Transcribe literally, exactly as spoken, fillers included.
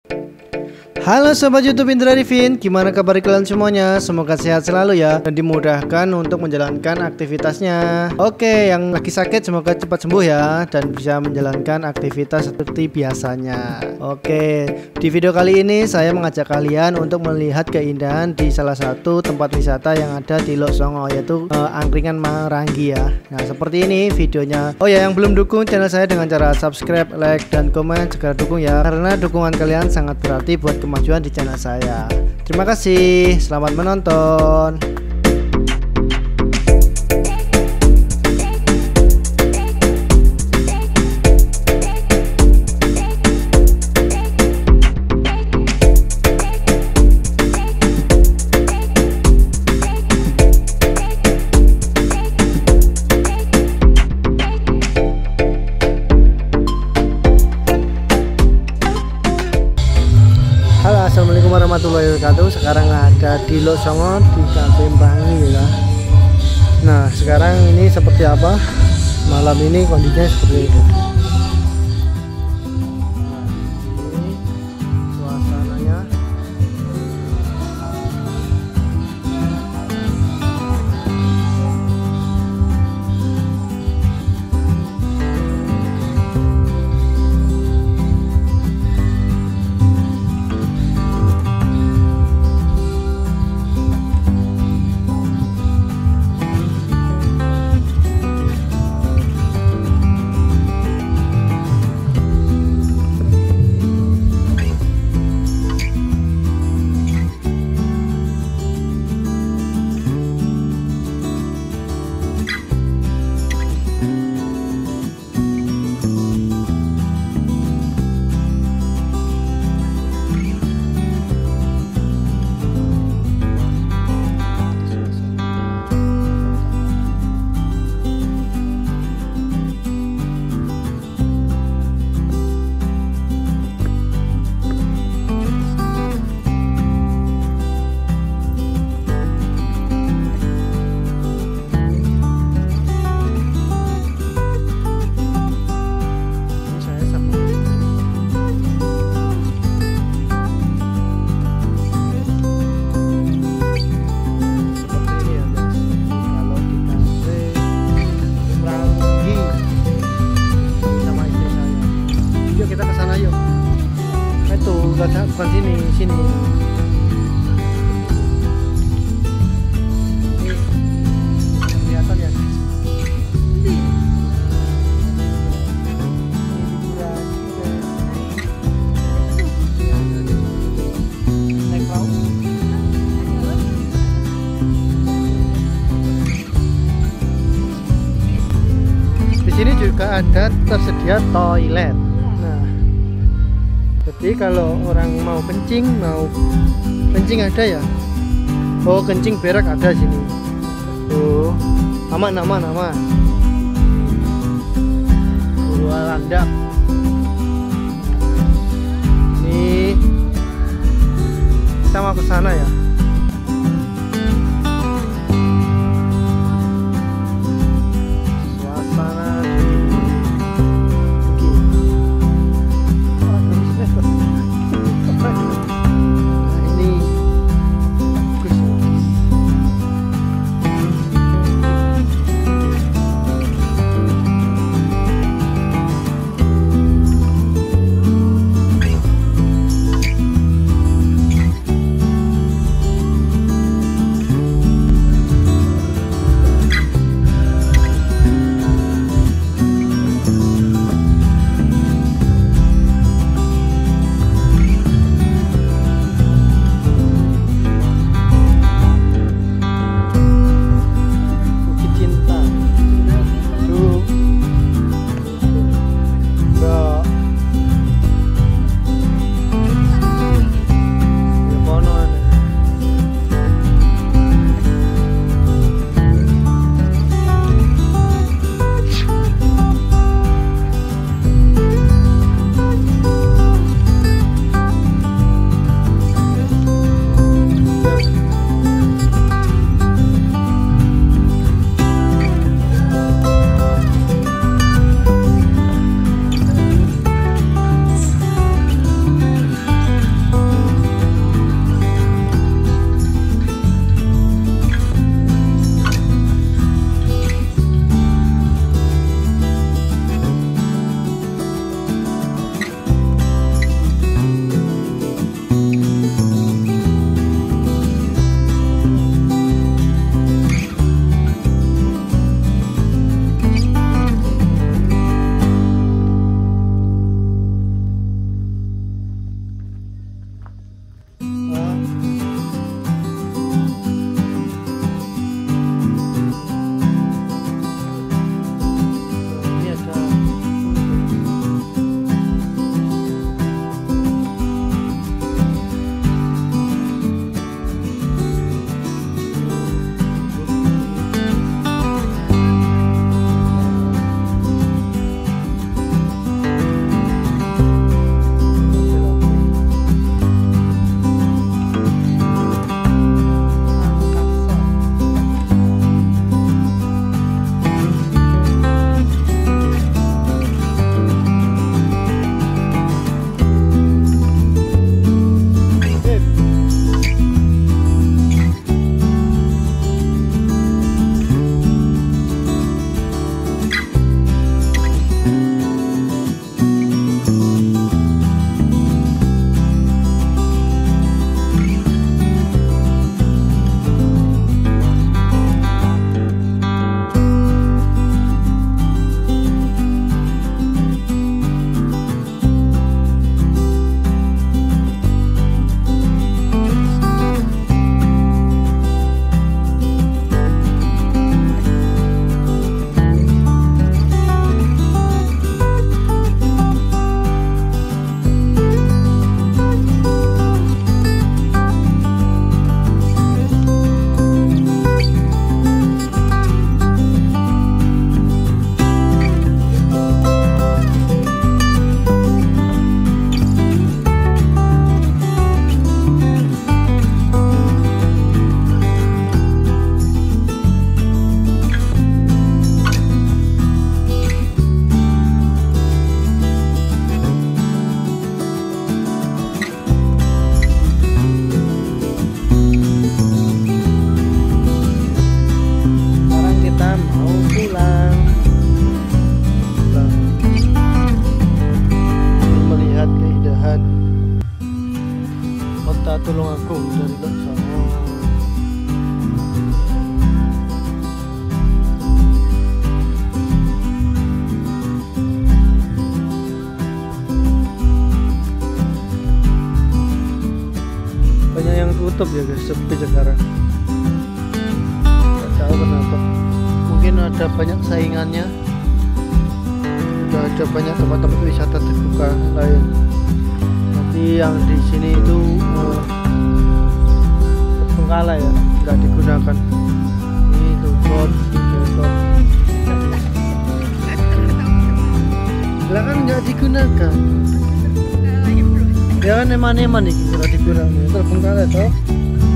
Halo Sobat YouTube Indra Arifin, gimana kabar kalian semuanya? Semoga sehat selalu ya dan dimudahkan untuk menjalankan aktivitasnya. Oke, yang lagi sakit semoga cepat sembuh ya dan bisa menjalankan aktivitas seperti biasanya. Oke, di video kali ini saya mengajak kalian untuk melihat keindahan di salah satu tempat wisata yang ada di Lok Songo, yaitu uh, Angkringan Maranggi ya. Nah, seperti ini videonya. Oh ya, yang belum dukung channel saya dengan cara subscribe, like, dan komen, segera dukung ya, karena dukungan kalian sangat berarti buat kemajuan di channel saya. Terima kasih, selamat menonton. Assalamualaikum warahmatullahi wabarakatuh. Sekarang ada di Lok Songo di Cafe Maranggi ya. Nah, sekarang ini seperti apa? Malam ini kondisinya seperti itu. Nah, ini suasananya. Bukan sini, sini. Ini kelihatan ya. Naik perahu. Di sini juga ada tersedia toilet. Jadi kalau orang mau kencing, mau kencing ada ya. Oh, kencing berak ada sini. Oh, aman aman aman. Dua landak. Ini kita mau ke sana ya. Wisata Tulungagung dari Lok Sono. Banyak yang tutup ya guys, sepi sekarang. Nggak tahu kenapa. Mungkin ada banyak saingannya. Udah ada banyak tempat-tempat wisata terbuka lain. Tapi yang di sini itu uh, terbengkalai ya, nggak digunakan. Ini tuh bot, bot. Lah kan nggak digunakan. Ya kan eman-eman nih nggak digunakan, terbengkalai toh.